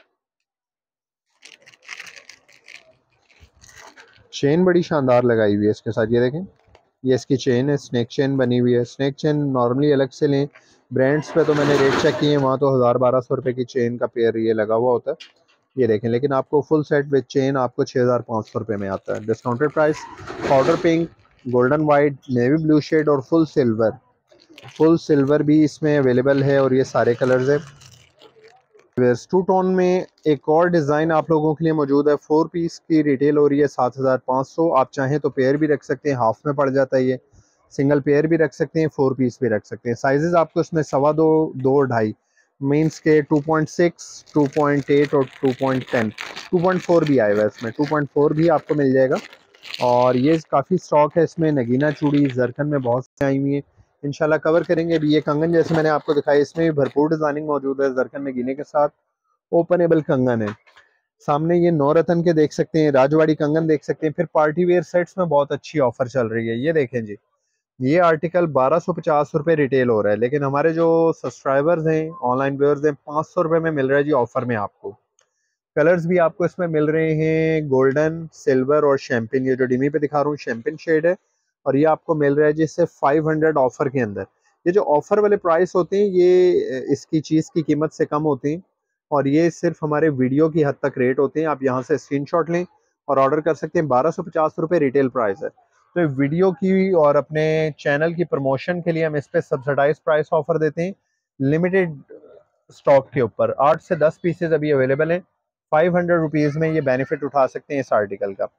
चेन बड़ी शानदार लगाई हुई है इसके साथ, ये देखें, ये इसकी चेन है, स्नेक चेन बनी हुई है। स्नेक चेन नॉर्मली अलग से लें, ब्रांड्स पे तो मैंने रेट चेक किए हैं, वहाँ तो 1,000-1,200 रुपये की चेन का पेयर ये लगा हुआ होता है, ये देखें। लेकिन आपको फुल सेट विद चेन आपको 6,500 रुपये में आता है। Discounted price powder pink, golden white, navy blue shade और फुल सिल्वर भी इसमें अवेलेबल है, और ये सारे कलर्स है। टू टोन में एक और डिज़ाइन आप लोगों के लिए मौजूद है। 4 पीस की रिटेल हो रही है 7,500। आप चाहें तो पेयर भी रख सकते हैं, हाफ में पड़ जाता है ये। सिंगल पेयर भी रख सकते हैं, 4 पीस भी रख सकते हैं। साइजेस आपको इसमें 2.25, 2.5 मीन्स के 2.6, 2.8 और 2.10, 2.4 भी आएगा इसमें, 2.4 भी आपको मिल जाएगा। और ये काफ़ी स्टॉक है इसमें। नगीना चूड़ी जरकन में बहुत सी आई हुई है, इंशाल्लाह कवर करेंगे। अभी ये कंगन जैसे मैंने आपको दिखाया, इसमें भी भरपूर डिजाइनिंग मौजूद है। जरकन नगीने के साथ ओपनेबल कंगन है। सामने ये नौरतन के देख सकते हैं, राजवाड़ी कंगन देख सकते हैं। फिर पार्टी वेयर सेट्स में बहुत अच्छी ऑफर चल रही है, ये देखें जी, ये आर्टिकल 1,250 रुपये रिटेल हो रहा है, लेकिन हमारे जो सब्सक्राइबर्स हैं, ऑनलाइन व्यूअर्स हैं, 500 रुपये में मिल रहा है जी ऑफर में आपको। कलर्स भी आपको इसमें मिल रहे हैं, गोल्डन, सिल्वर और शैम्पिन। ये जो डिमी पे दिखा रहा हूँ शैम्पिन शेड है, और ये आपको मिल रहा है जिससे 500 ऑफर के अंदर। ये जो ऑफर वाले प्राइस होते हैं ये इसकी चीज़ की कीमत से कम होते हैं, और ये सिर्फ हमारे वीडियो की हद तक रेट होते हैं। आप यहाँ से स्क्रीनशॉट लें और ऑर्डर कर सकते हैं। 1,250 रुपये रिटेल प्राइस है। तो वीडियो की और अपने चैनल की प्रमोशन के लिए हम इस पर सब्सिडाइज प्राइस ऑफर देते हैं, लिमिटेड स्टॉक के ऊपर। 8 से 10 पीसेज अभी अवेलेबल हैं। 500 रुपीज़ में ये बेनिफिट उठा सकते हैं इस आर्टिकल का।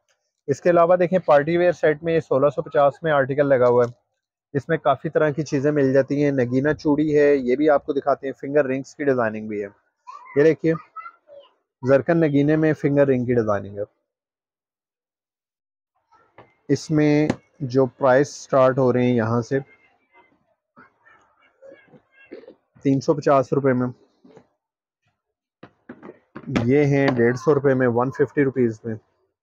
इसके अलावा देखें पार्टी वेयर सेट में 1650 में आर्टिकल लगा हुआ है। इसमें काफ़ी तरह की चीज़ें मिल जाती हैं। नगीना चूड़ी है, ये भी आपको दिखाते हैं। फिंगर रिंग्स की डिज़ाइनिंग भी है, ये देखिए जरकन नगीने में फिंगर रिंग की डिज़ाइनिंग है। इसमें जो प्राइस स्टार्ट हो रहे हैं यहाँ से 350 रुपये में, ये हैं 150 रुपये में, 150 रुपीज़ में।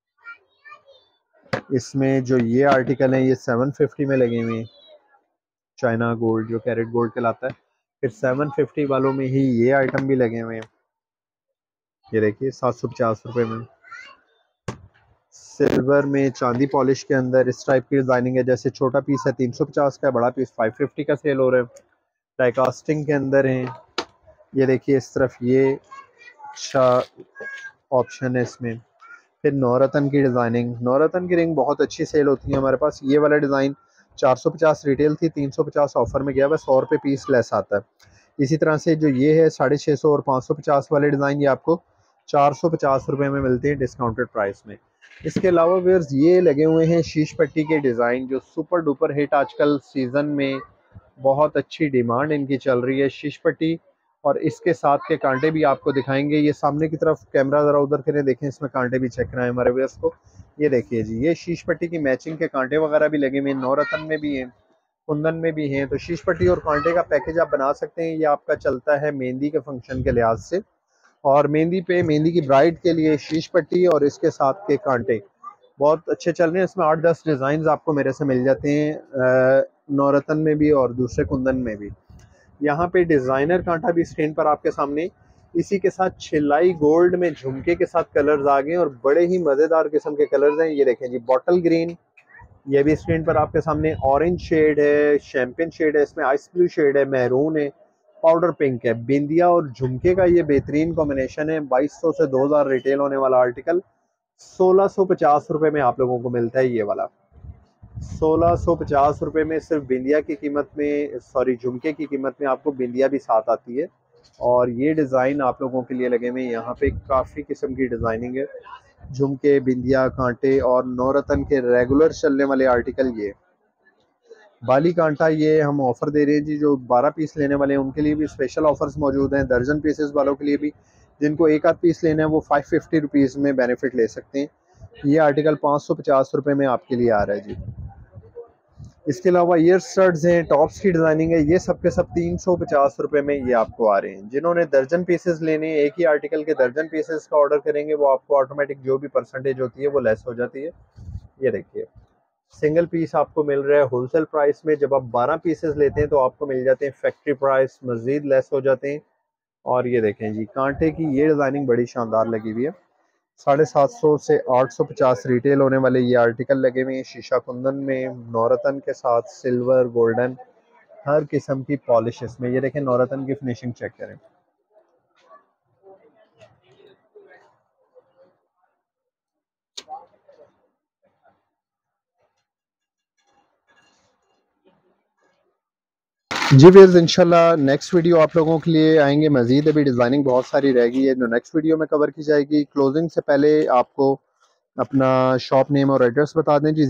इसमें जो ये आर्टिकल हैं ये 750 में लगे हुए हैं, चाइना गोल्ड जो कैरेट गोल्ड कहलाता है। फिर 750 वालों में ही ये आइटम भी लगे हुए हैं, ये देखिए 750 रुपये में। सिल्वर में चांदी पॉलिश के अंदर इस टाइप की डिजाइनिंग है। जैसे छोटा पीस है 350 का, बड़ा पीस 550 का सेल हो रहा है। डाइकास्टिंग के अंदर है, ये देखिए इस तरफ ये अच्छा ऑप्शन है इसमें। फिर नवरत्न की डिज़ाइनिंग, नवरत्न की रिंग बहुत अच्छी सेल होती है हमारे पास। ये वाला डिज़ाइन 450 रिटेल थी, 350 ऑफर में गया, बस 100 रुपये पीस लेस आता है। इसी तरह से जो ये है 650 और 550 वाले डिज़ाइन, ये आपको 450 रुपये में मिलते हैं डिस्काउंटेड प्राइस में। इसके अलावा व्यूअर्स ये लगे हुए हैं शीश पट्टी के डिज़ाइन, जो सुपर डुपर हिट आजकल सीज़न में बहुत अच्छी डिमांड इनकी चल रही है, शीश पट्टी। और इसके साथ के कांटे भी आपको दिखाएंगे। ये सामने की तरफ कैमरा ज़रा उधर करें, देखें इसमें कांटे भी चेक कराएं हमारे व्यूअर्स को। ये देखिए जी, ये शीश पट्टी की मैचिंग के कांटे वगैरह भी लगे हुए हैं, नवरत्न में भी हैं, कुंदन में भी हैं। तो शीश पट्टी और कांटे का पैकेज आप बना सकते हैं। ये आपका चलता है मेहंदी के फंक्शन के लिहाज से, और मेहंदी पे मेहंदी की ब्राइड के लिए शीश पट्टी और इसके साथ के कांटे बहुत अच्छे चल रहे हैं। इसमें 8-10 डिज़ाइन आपको मेरे से मिल जाते हैं, नवरत्न में भी और दूसरे कुंदन में भी। यहाँ पे डिज़ाइनर कांटा भी स्क्रीन पर आपके सामने, इसी के साथ छिलाई गोल्ड में झुमके के साथ कलर्स आ गए और बड़े ही मज़ेदार किस्म के कलर्स हैं। ये देखें जी, बॉटल ग्रीन, ये भी स्क्रीन पर आपके सामने। ऑरेंज शेड है, शैम्पेन शेड है, इसमें आइस ब्लू शेड है, मैरून है, पाउडर पिंक है। बिंदिया और झुमके का ये बेहतरीन कॉम्बिनेशन है। 2200 से 2000 रिटेल होने वाला आर्टिकल 1650 रुपये में आप लोगों को मिलता है। ये वाला 1650 रुपये में सिर्फ बिंदिया की कीमत में, सॉरी झुमके की कीमत में आपको बिंदिया भी साथ आती है। और ये डिज़ाइन आप लोगों के लिए लगे हुए हैं। यहाँ पे काफ़ी किस्म की डिज़ाइनिंग है, झुमके, बिंदिया, कांटे और नवरत्न के रेगुलर चलने वाले आर्टिकल। ये बाली कांटा ये हम ऑफ़र दे रहे हैं जी, जो 12 पीस लेने वाले हैं उनके लिए भी स्पेशल ऑफर्स मौजूद हैं। दर्जन पीसेस वालों के लिए भी, जिनको एक आध पीस लेना है वो 550 रुपीज़ में बेनिफिट ले सकते हैं। ये आर्टिकल 550 रुपये में आपके लिए आ रहा है जी। इसके अलावा ईयर स्टड्स हैं, टॉप्स की डिज़ाइनिंग है, ये सब के सब 350 रुपये में ये आपको आ रहे हैं। जिन्होंने दर्जन पीसेस लेने, एक ही आर्टिकल के दर्जन पीसेस का ऑर्डर करेंगे, वो आपको ऑटोमेटिक जो भी परसेंटेज होती है वो लेस हो जाती है। ये देखिए सिंगल पीस आपको मिल रहा है होलसेल प्राइस में। जब आप 12 पीसेस लेते हैं तो आपको मिल जाते हैं फैक्ट्री प्राइस, मज़ीद लेस हो जाते हैं। और ये देखें जी, कांटे की ये डिज़ाइनिंग बड़ी शानदार लगी हुई है। 750 से 850 रिटेल होने वाले ये आर्टिकल लगे हुए हैं। शीशा कुंदन में नवरत्न के साथ सिल्वर, गोल्डन, हर किस्म की पॉलिश इसमें। ये देखें नवरत्न की फिनिशिंग चेक करें। जी व्यूअर्स, इंशाल्लाह नेक्स्ट वीडियो आप लोगों के लिए आएंगे मज़ीद। अभी डिज़ाइनिंग बहुत सारी रह गई है जो नेक्स्ट वीडियो में कवर की जाएगी। क्लोजिंग से पहले आपको अपना शॉप नेम और एड्रेस बता दें जी।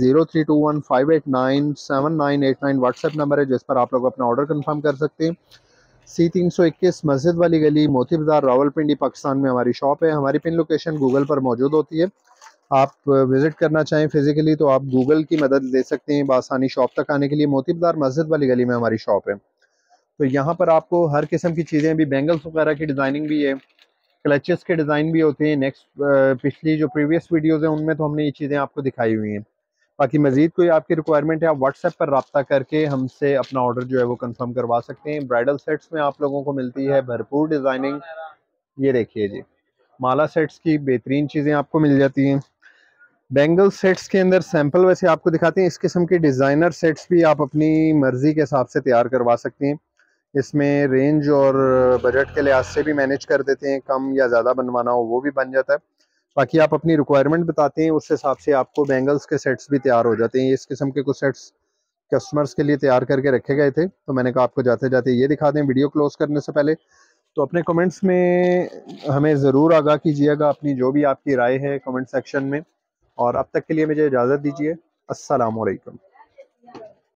0321589799 व्हाट्सएप नंबर है जिस पर आप लोग अपना ऑर्डर कंफर्म कर सकते हैं। C321 मस्जिद वाली गली, मोती बाज़ार, रावलपिंडी, पाकिस्तान में हमारी शॉप है। हमारी पिन लोकेशन गूगल पर मौजूद होती है। आप विज़िट करना चाहें फिज़िकली तो आप गूगल की मदद ले सकते हैं बआसानी शॉप तक आने के लिए। मोती बाज़ार मस्जिद वाली गली में हमारी शॉप है। तो यहाँ पर आपको हर किस्म की चीज़ें भी, बैंगल्स वगैरह की डिज़ाइनिंग भी है, क्लचेस के डिज़ाइन भी होते हैं। नेक्स्ट पिछली जो प्रीवियस वीडियोज़ हैं उनमें तो हमने ये चीज़ें आपको दिखाई हुई हैं। बाकी मज़ीद कोई आपकी रिक्वायरमेंट है, आप व्हाट्सएप पर रब्ता करके हमसे अपना ऑर्डर जो है वो कंफर्म करवा सकते हैं। ब्राइडल सेट्स में आप लोगों को मिलती है भरपूर डिज़ाइनिंग। ये देखिए जी, माला सेट्स की बेहतरीन चीज़ें आपको मिल जाती हैं। बैंगल सेट्स के अंदर सैंपल वैसे आपको दिखाते हैं। इस किस्म के डिज़ाइनर सेट्स भी आप अपनी मर्ज़ी के हिसाब से तैयार करवा सकते हैं। इसमें रेंज और बजट के लिहाज से भी मैनेज कर देते हैं, कम या ज़्यादा बनवाना हो वो भी बन जाता है। बाकी आप अपनी रिक्वायरमेंट बताते हैं, उस हिसाब से आपको बैंगल्स के सेट्स भी तैयार हो जाते हैं। इस किस्म के कुछ सेट्स कस्टमर्स के लिए तैयार करके रखे गए थे, तो मैंने कहा आपको जाते जाते ये दिखा दें वीडियो क्लोज करने से पहले। तो अपने कमेंट्स में हमें ज़रूर आगाह कीजिएगा, अपनी जो भी आपकी राय है कमेंट सेक्शन में। और अब तक के लिए मुझे इजाज़त दीजिए। अस्सलाम वालेकुम।